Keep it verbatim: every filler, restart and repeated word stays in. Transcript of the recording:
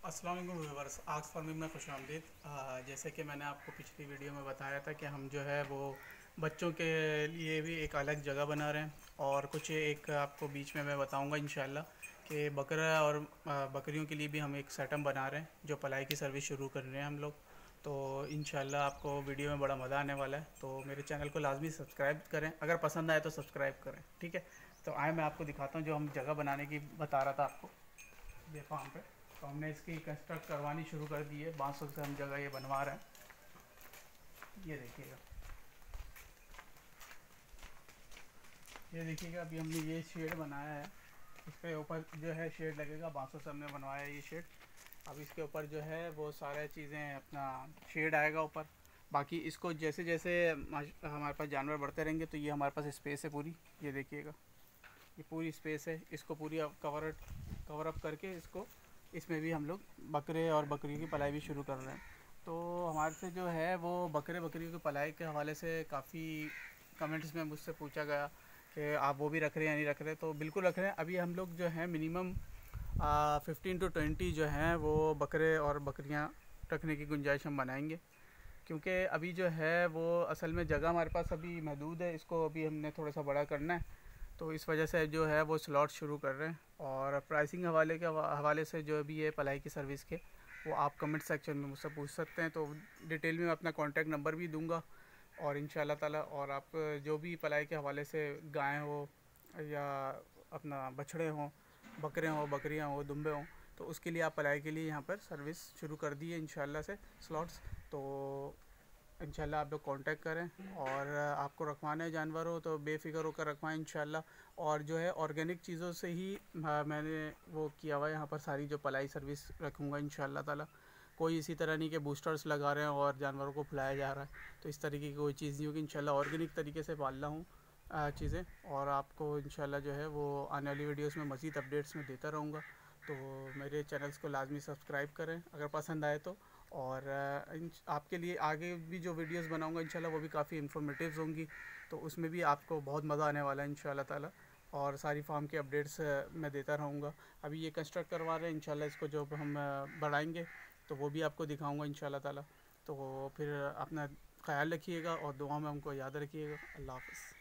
अस्सलाम वालेकुम viewers, आक्स farming में खुश आमदीद। जैसे कि मैंने आपको पिछली वीडियो में बताया था कि हम जो है वो बच्चों के लिए भी एक अलग जगह बना रहे हैं और कुछ एक आपको बीच में मैं बताऊंगा इंशाल्लाह कि बकरा और आ, बकरियों के लिए भी हम एक सेटअप बना रहे हैं जो पलाई की सर्विस शुरू कर रहे हैं हम लोग। तो इंशाल्लाह आपको वीडियो में बड़ा मज़ा आने वाला है, तो मेरे चैनल को लाजमी सब्सक्राइब करें, अगर पसंद आए तो सब्सक्राइब करें, ठीक है। तो आए मैं आपको दिखाता हूँ जो हम जगह बनाने की बता रहा था आपको, ये फार्म पे। तो हमने इसकी कंस्ट्रक्ट करवानी शुरू कर दी है, बांसों से हम जगह ये बनवा रहे हैं। ये देखिएगा, ये देखिएगा अभी हमने ये शेड बनाया है, इसके ऊपर जो है शेड लगेगा, बांसों से हमने बनवाया है ये शेड। अब इसके ऊपर जो है वो सारे चीज़ें अपना शेड आएगा ऊपर। बाकी इसको जैसे जैसे हमारे पास जानवर बढ़ते रहेंगे तो ये हमारे पास स्पेस है पूरी, ये देखिएगा ये पूरी स्पेस है, इसको पूरी कवर कवर अप करके इसको इसमें भी हम लोग बकरे और बकरियों की पलाई भी शुरू कर रहे हैं। तो हमारे से जो है वो बकरे बकरियों की पलाई के हवाले से काफ़ी कमेंट्स में मुझसे पूछा गया कि आप वो भी रख रहे हैं या नहीं रख रहे। तो बिल्कुल रख रहे हैं। अभी हम लोग जो है मिनिमम फिफ्टीन टू ट्वेंटी जो हैं वो बकरे और बकरियां रखने की गुंजाइश हम बनाएंगे, क्योंकि अभी जो है वो असल में जगह हमारे पास अभी महदूद है, इसको अभी हमने थोड़ा सा बड़ा करना है। तो इस वजह से जो है वो स्लॉट शुरू कर रहे हैं। और प्राइसिंग हवाले के हवाले से जो भी है पलाई की सर्विस के, वो आप कमेंट सेक्शन में मुझसे पूछ सकते हैं। तो डिटेल में मैं अपना कॉन्टैक्ट नंबर भी दूंगा और इंशाल्लाह ताला, और आप जो भी पलाई के हवाले से गाय हो या अपना बछड़े हों, बकरे हों, बकरियां हों, दुम्बे हों, तो उसके लिए आप पलाई के लिए यहाँ पर सर्विस शुरू कर दी है इंशाल्लाह से स्लॉट्स। तो इंशाल्लाह आप लोग कांटेक्ट करें, और आपको रखवाना है जानवर हो तो बेफ़िक्र होकर रखवाएं इंशाल्लाह। और जो है ऑर्गेनिक चीज़ों से ही हाँ, मैंने वो किया हुआ है यहाँ पर, सारी जो पलाई सर्विस रखूँगा इंशाल्लाह ताला। कोई इसी तरह नहीं कि बूस्टर्स लगा रहे हैं और जानवरों को फुलाया जा रहा है, तो इस तरीके की कोई चीज़ नहीं होगी। इंशाल्लाह ऑर्गेनिक तरीके से पाल रहा हूँ चीज़ें, और आपको इंशाल्लाह जो है वो आने वाली वीडियोस में मज़ीद अपडेट्स में देता रहूँगा। तो मेरे चैनल्स को लाजमी सब्सक्राइब करें अगर पसंद आए तो। और आपके लिए आगे भी जो वीडियोस बनाऊंगा इंशाल्लाह वो भी काफ़ी इन्फॉर्मेटिव होंगी, तो उसमें भी आपको बहुत मज़ा आने वाला है इंशाल्लाह ताला। और सारी फार्म के अपडेट्स मैं देता रहूँगा। अभी ये कंस्ट्रक्ट करवा रहे हैं, इंशाल्लाह इसको जब हम बढ़ाएंगे तो वो भी आपको दिखाऊँगा इंशाल्लाह ताला। तो फिर अपना ख्याल रखिएगा और दुआ में हमको याद रखिएगा। अल्लाह हाफ़िज़।